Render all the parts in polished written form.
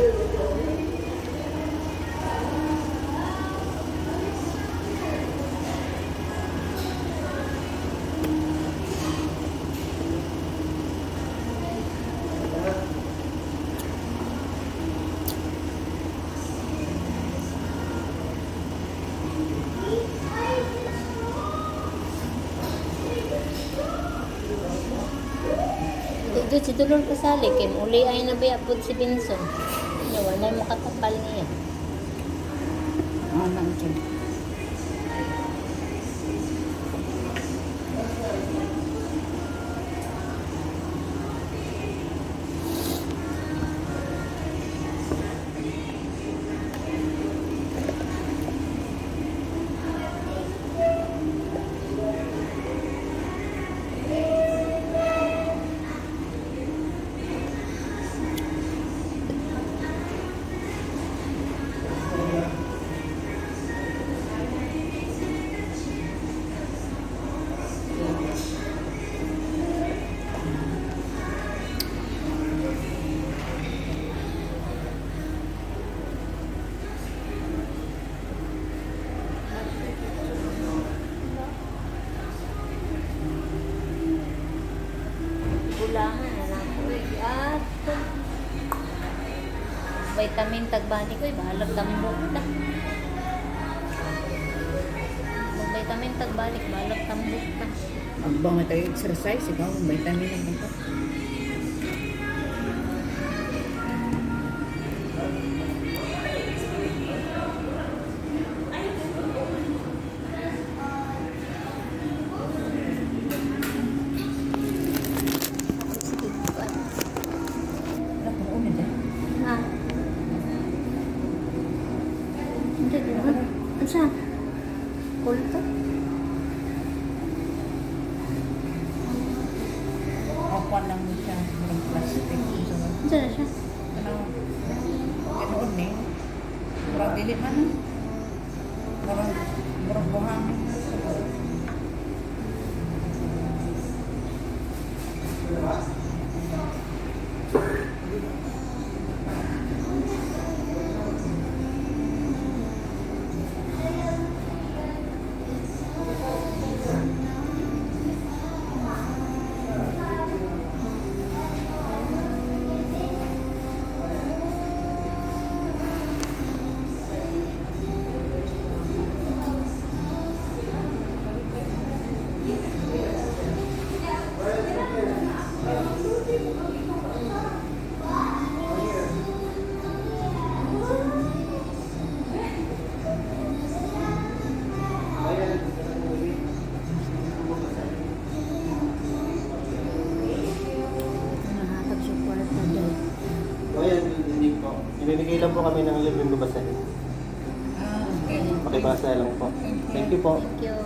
Dito si Dulor kasali kay uli ay nabayapod si Binson. Wala mo katapal niya. Nang dyan. At vitamin tagbani ko, bahalag tambok na. Vitamin tagbalik, bahalag tambok na. Magbang na tayo exercise, ikaw vitamin ang ito. Saan? Kulto? Kapan lang siya ng plastic. Saan siya? Ganoon eh. Murang dili man na. Murang buhang. Ibibigay lang po kami ng libreng babasahin. Okay. Pakibasa lang po. Thank you po. Thank you.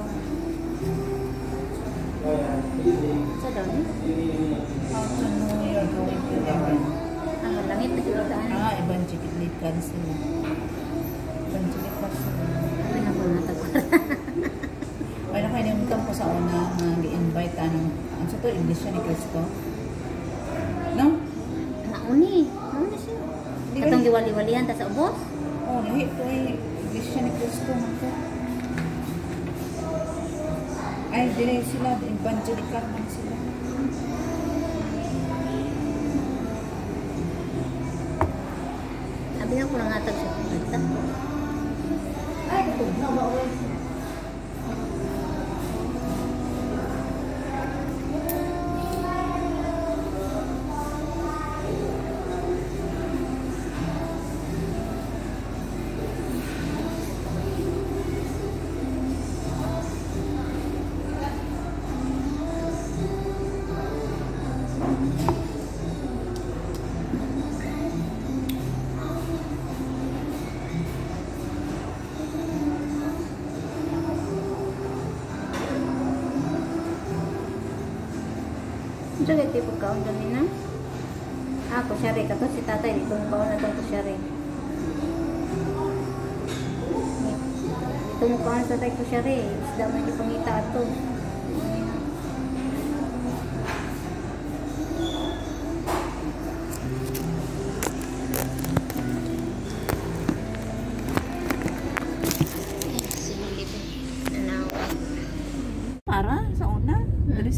Sa doon? How to know you're going to heaven? Ang langit na kitaan. Evangelical sila. Evangelical sila. Ano na po natag? Ay, nakainumitan po sa una na gi-invite ang sa to, Iglesia ni Cristo. No? Nauni. Nauni siya. Katong giwali-walihan ta sa ubos? Oh, lahi po ay Iglesia ni Cristo man to. Ay, dire sila, evangelical man sila. Sabi na ko lang natag siya. Ay, ito, no, bawal. Ito ito yung pagkaon doon nina. Ah, kusyari. Kato si tatay. Dito yung kaon na itong kusyari. Ito yung kaon sa tatay kusyari. Isda mo yung pangita ito.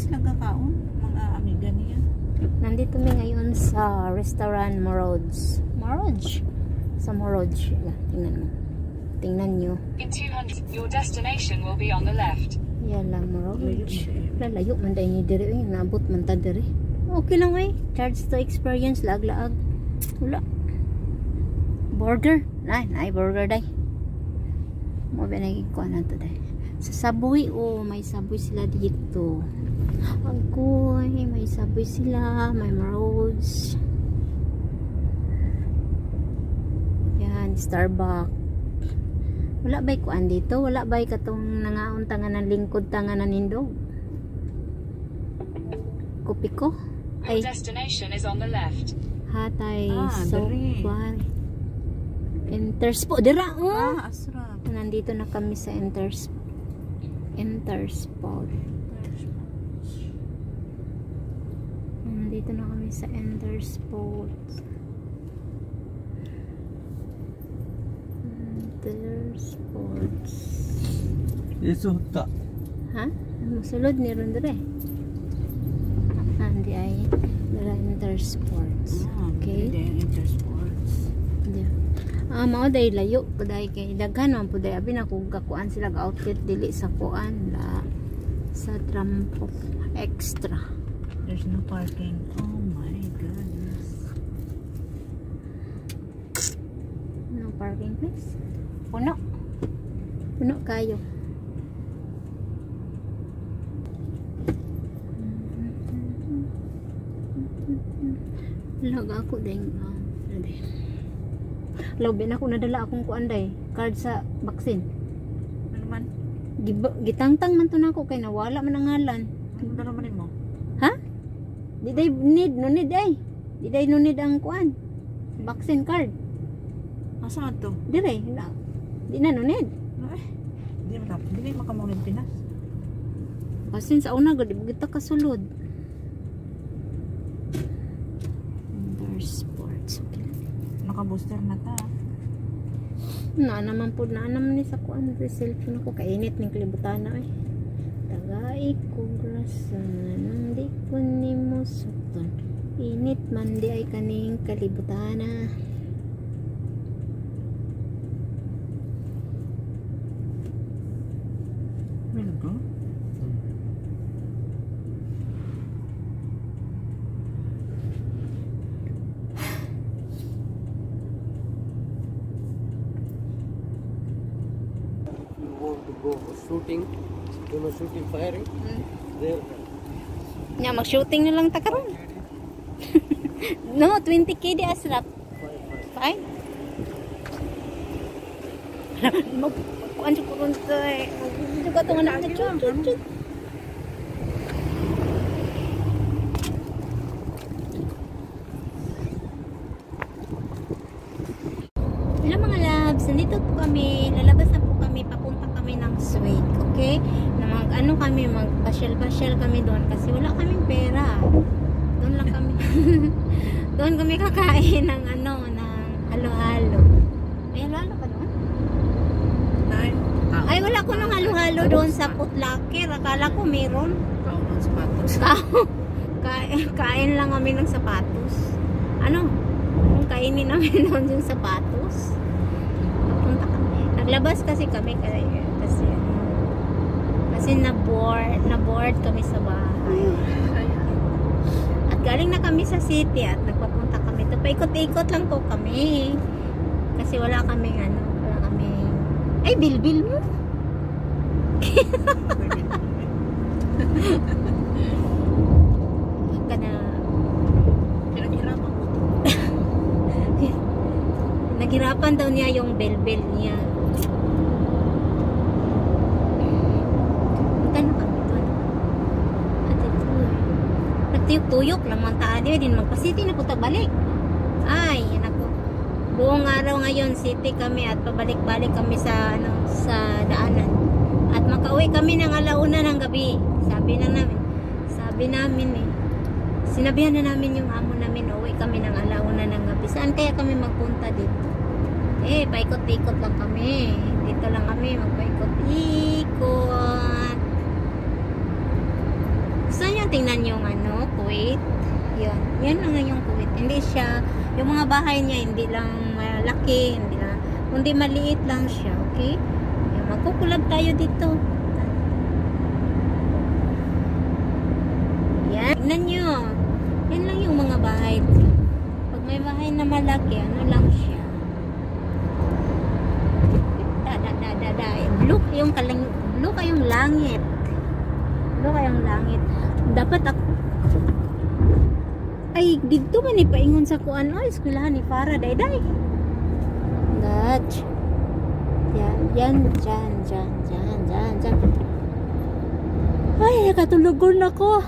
sila kakaon, mga amiga niya. Nandito kami ngayon sa restaurant Morods. Morods? Sa Morods sila. Tingnan mo. Tingnan nyo. In 200, your destination will be on the left. Yan lang Morods. Lalayo man dahil ni diri. Naabot man ta diri. Okay lang eh. Charge to experience. Laag-laag. Wala. Burger. Nay burger day. Mo ba nagikuha na to day. Sa Subway, may Subway sila dito. Agoy, may Subway sila, may Morods. Yan, Starbucks. Wala ba'y kuan dito? Wala ba'y katong nangaon tangan ng lingkod tangan ng nindog? Kopi ko? Your destination is on the left. Hatay, diri. far. Intersport. Dira, Asra. Nandito na kami sa Intersport. Nandito na kami sa Intersport. Isuta. Ha? Musulod ni Rondre. Hindi ay nila Intersports. Okay. Intersports. Mao day layo kuday kay daghan man puday abi na kung gakuan sila ga outfit dili sa kuan la sa Trampo extra. There's no parking. Oh my goodness. No parking place. Puno. Puno kayo. Laga ako ding Lobe na ako nadala akong kuan day card sa vaccine. Ano man? Gitangtang man to nako kay nawala man ang ngalan. Ano na naman mo? Ha? Di day need no need ay. Di day no need ang kuan. Vaccine card. Asa to? Dire na. Di na no need. Hindi makamulin Pinas. Kasi sa una gud kita kasulod. Sports. Okay. Naka-booster na ta. Na naman po na naman ni sa kuan sa cellphone ko kainit ning kalibutan na eh. Tagay ko grasan nandi ko nimo sukton. Init man di ay kaning kalibutan na. Meron ko? Go shooting. You know shooting firing. There. Nya mag-shooting na lang ta karon. No, 20k di asrap. Fine. Kuan ko ron to eh. Juga to na chut. Hello mga loves, nandito po kami, lalabas na po kami, papunta kami ng Swig, okay? Na magpasyal-pasyal kami doon kasi wala kaming pera. Doon lang kami, doon kami kakain ng ng halo-halo. May halo-halo ka doon? Ay, wala ko ng halo-halo doon sa Putlaker. Akala ko meron. Kaon sapatos. Kain lang kami ng sapatos. Anong kainin namin doon yung sapatos? Papunta kami. Naglabas kasi kami kasi na-board kami sa bahay. At galing na kami sa city at nagpapunta kami. Ito paikot-ikot lang po kami. Kasi wala kaming ay, bilbil mo. Naghirapan daw niya yung bell-bell niya. Punta na kami doon. At ito, nagtuyok-tuyok lang mga tayo din. Magpa-city na punta balik. Ay, yan ako. Buong araw ngayon, city kami at pabalik-balik kami sa daanan. At makauwi kami ng 1:00 ng gabi. Sabi namin eh. Sinabihan na namin yung amo namin, uwi kami ng 1:00 ng gabi. Saan kaya kami magpunta dito? Paikot-ikot lang kami. Dito lang kami magpaikot-ikot. Saan yung tingnan yung ano, Kuwait. Yan lang yung Kuwait. Hindi siya, yung mga bahay niya, hindi lang malaki, hindi lang, kundi maliit lang siya, okay? Yan, magkukulab tayo dito. Yan, tingnan nyo. Yan lang yung mga bahay. Pag may bahay na malaki, ano lang siya. Blue kayong langit. Blue kayong langit. Dapat ako ay dito man ipaingon sa kuan oy eskwelahan ni Faraday day. Dutch. Yan. Ay, nakatulugon ako.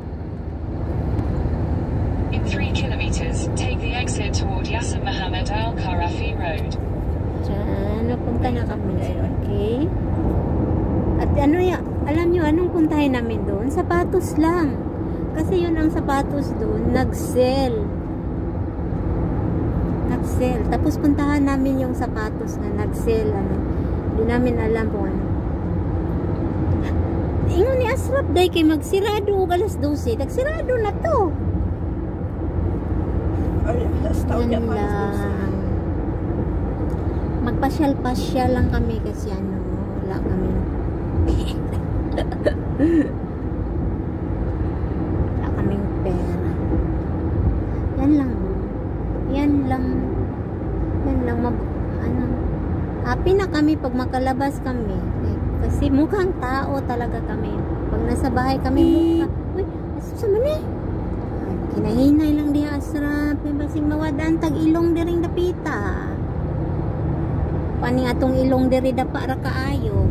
In 3 kilometers, take the exit toward Yasser Mohammed Al Kharafi Road. Diyan, napunta na kami. Okay. At ano ya, alam nyo, anong puntahin namin doon? Sapatos lang. Kasi yun ang sapatos doon, nag-sell. Tapos puntahan namin yung sapatos na nag-sell. Ano. Hindi namin alam kung ano. Ingon ni Asrap, day kay magsirado, alas 12. Nagsirado na to. Yan lang. Magpasyal-pasyal lang kami kasi ano, wala kami. Wala kaming pera. Yan lang ano, happy na kami pag makalabas kami. Kasi mukhang tao talaga kami. Pag nasa bahay kami mukha. Uy, asa man eh? Kinahinay lang diha Asrap. Basing mawadaan tag ilong diring dapita. Paning atong ilong diri dapa ra kaayo.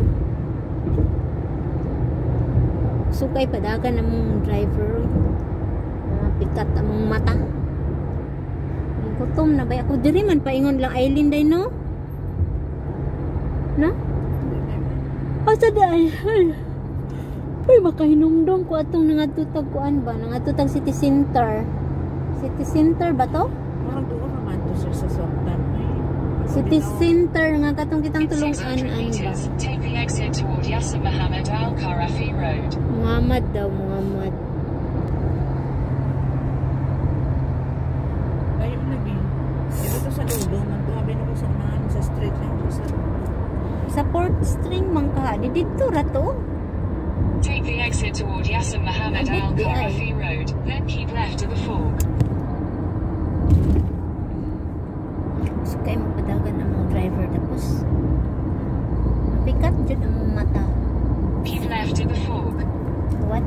Sukay padagan among driver. Pikat among mata. Gutom na ba ako diri man paingon lang Aileen day no? No? Asa day? Ay makahinumdum ko atong nangatutag kuan ba? Nangatutag city center. City center ba to? Murag doon naman to sir sa Sultan. City center nga katong kitang In tulungan 600 ba? meters, take the exit toward Yasser Mohammed Al Kharafi Road. Muhammad daw, Muhammad. Kayo lagi. Dito sa dulo, magtuhabi na ko sa unahan sa street lang ko sa Sa Port String man ka. Di dito ra to. Take the exit toward Yasser Mohammed Al Kharafi Road, then keep left to the fork. So kayo magpadagan ang mga driver tapos mapikat dyan ang mga mata. Keep left to the fork. What?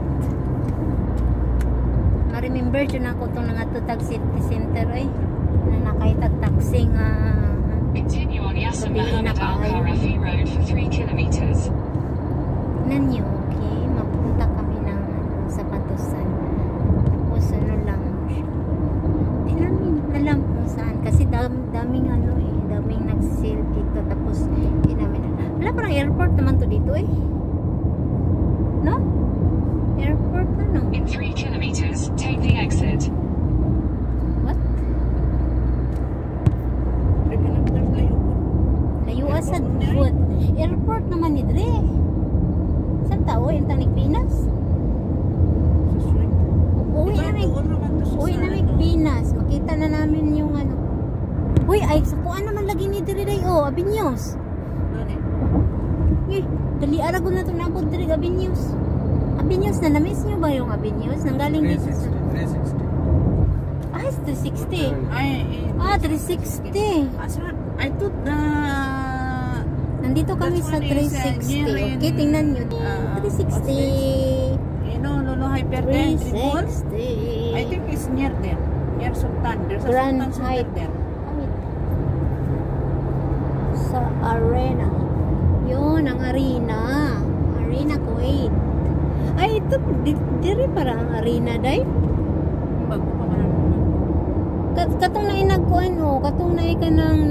Ma-remember dyan ako itong nangatutag city center ay na nakaitag taxi nga Continue on Yasser Sabihin na Mohammed Al kayo. Kharafi Road for 3 kilometers. tignan nyo, okay? Mapunta kami ng sapatusan. Tapos ano lang siya. Di namin alam kung saan. Kasi daming ano eh. Daming nag-sale dito. Tapos di namin alam. Wala parang airport naman to dito eh. No? Airport na no? In 3 kilometers, take the exit. What? Layo asad food. Airport naman ni Dre. Saan tao? Yung tanig Pinas? Uwi na may Pinas. Makita na namin yung ano. Uy, ay, sa kuan naman lagi ni Dre Day. Oh, Abinyos. Eh, dali arago na ito nabot Dre, Abinyos. Abinyos na na-miss nyo ba yung Abinyos? Nanggaling dito sa... 360. Ah, it's 360. Ah, 360. I thought Nandito kami That sa one is, 360. near Okay, in, tingnan nyo. what's 360. you know, Lolo Hypertensive Mall. 360. I think it's near there. Near Sultan. There's a Grand Sultan Center Height. there. Sa arena. Yun, ang arena. Arena Kuwait. Ay, ito, diri para ang arena, day. Bago pa man. Katong na inagkuan, oh. Katong na kanang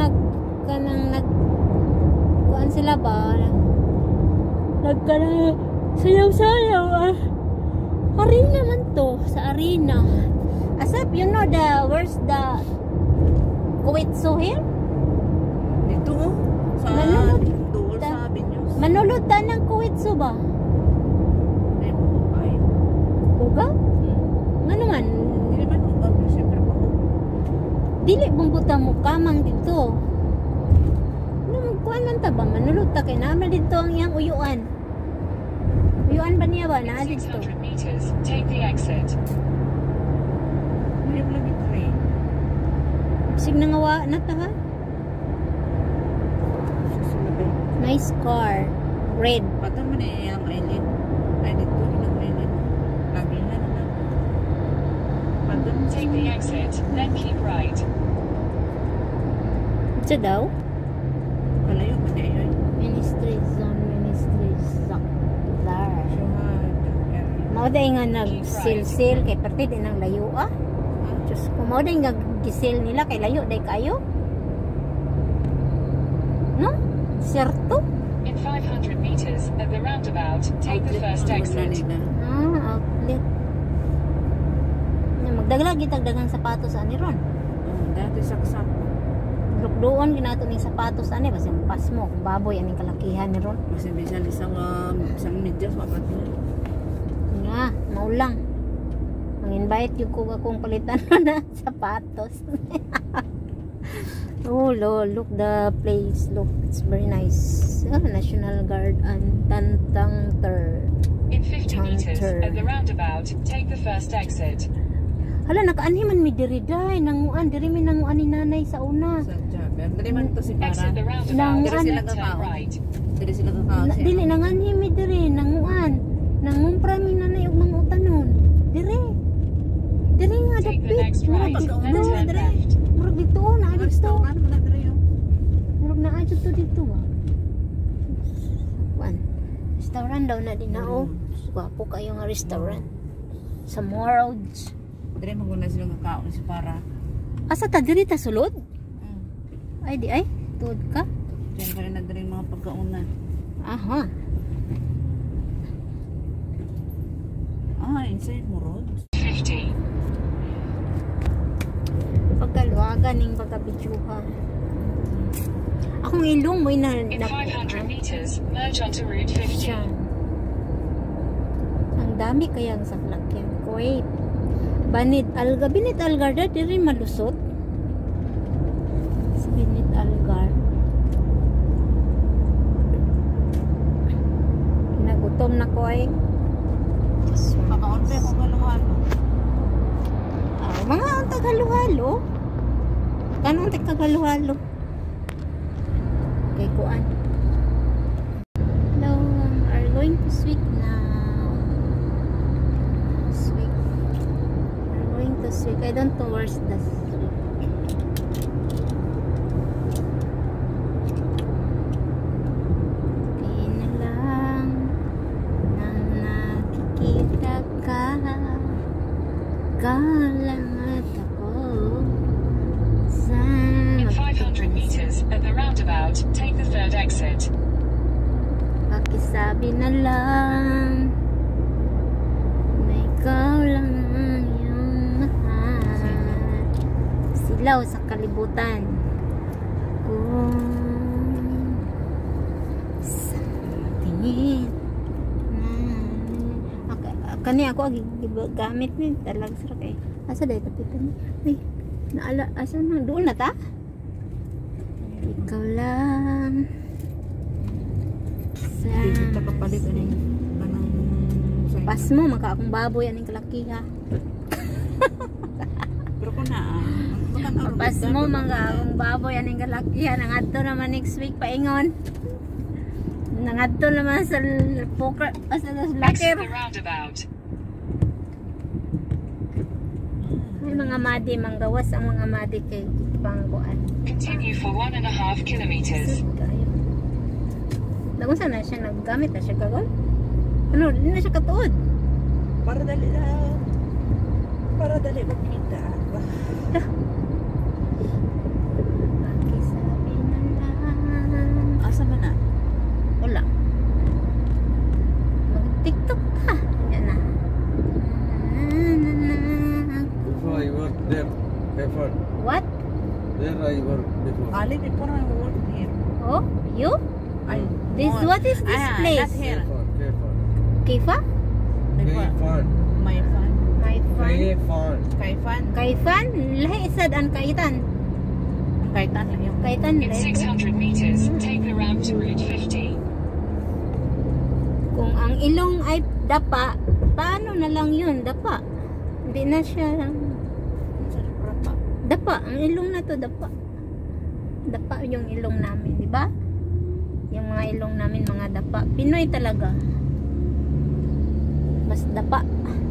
kuan sila ba? Nagkana, sayaw-sayaw, ah. Arena man to, sa arena. Asap, you know where's the Kuwait Zoo here? Dito oh. Sa Manulot. dool sa Binyos. Manulutan ng Kuwait Zoo ba? Ay, Google? Dili bumbuta mo kamang dito. Kuan man ta ba manulot ta kay naman dito ang iyang uyuan. Uyuan ba niya ba na In dito? 600 meters, take the exit. May lagi three. Sig nangawa na ta ha. Nice car. Red. Patang man yung island. Ay, dito yung island. Lagi na na. Patang Take the exit, then keep right. Ito daw. Kalayo ba na yun? Ministry zone. There. Mao day nga nag-sil-sil kay parte din ang layo ah. Diyos ko, mao day nga gisil nila kay layo day kayo. No? Serto? In 500 meters, at the roundabout, take the first exit. Outlet. Magdaglag gitagdagang sapatos ani ron. Dati saksak. Lukdoon ginato ning sapatos ani basta pas mo kung baboy aning kalakihan ni ron. Kasi bisan isang medyas wapat mo. Nga, maulang. Mang-invite yung ko akong palitan na sapatos. Oh Lord, look the place. Look, it's very nice. National Guard and Tantangter. In 50 meters, at the roundabout, take the first exit. Hala, nakaanhi man mi diri day. Nanguan, diri mi nanguan ni nanay sa una. Sa job. Dali man to si para. Exit the roundabout, Nanguan. then turn right. Dali sila kakao siya. Dili, nanganhi mi diri. Nanguan. Nangumpra mi nanay og mga utanon. Diri. Diri nga Take the dapit. next right, then turn left. Murag dito, naa dito. Ano mo na dali yun? Murag naa dito dito ah. Kuan. Restaurant daw na din na oh. Gwapo kayo nga restaurant. Sa Morals. Dali maguna sila kakao si para. Asa ta diri ta sulod? Ay di ay. Tuod ka. Diyan ka rin na dali mga pagkaunan. Aha. Inside mo road. 50. Pagkaluwagan ning pagkabidyuhan. Akong ilong mo na In 500 meters, merge onto Route 50. siya. Ang dami kayang saklakyan. Wait. Binit Algarda diri malusot. Sa Binit Algar. Nagutom na ko ay. Kakaon pa kung halo-halo. Mga ang taghalo-halo. Kanong taghalo-halo? Okay, kuan. Hello, are going to Swick now. Swick. We're going to Swick. I don't know where's the Swick. Okay na lang na nakikita ka. Kalangat ako sa In 500 meters, at the roundabout, take the third exit. pakisabi na lang na ikaw lang ang iyong mahal. Silaw sa kalibutan kung sa tingin kani ako gamit ni talag sira kay asa day tapitan ay naala asa na doon na ta ikaw lang sa Kita kapalit ano yung kanang pas mo maka akong baboy aning kalakiha pero kung pas mo maka akong baboy aning kalakiha nangadto naman next week paingon nangadto naman sa poker sa Exit locker. the roundabout. May mga madi manggawas ang mga madi kay pangkuan. Continue for 1.5 kilometers. Dagon sana siya naggamit na siya gagol. Ano, hindi na siya katuod. para dali magkita. Pakisabi na lang. Asa man na? Wala. Mag-tiktok ka. Yan na. Before I work there, before What? there I work before. Ali, before I work here. Oh, you? Ay, What is this place? Not here. Before. Kifa? Before. My fan. My fan. Before. Kay fan. Kaifan? Lahi isad ang kaitan. Kahit ano yung... Kahit ano, In 600 meters, take the ramp to Route 50. kung ang ilong ay dapa, paano na lang yun? Dapa. Hindi na siya dapa. Ang ilong na to dapa. Dapa yung ilong namin, di ba? Yung mga ilong namin mga dapa. Pinoy talaga. Mas dapa.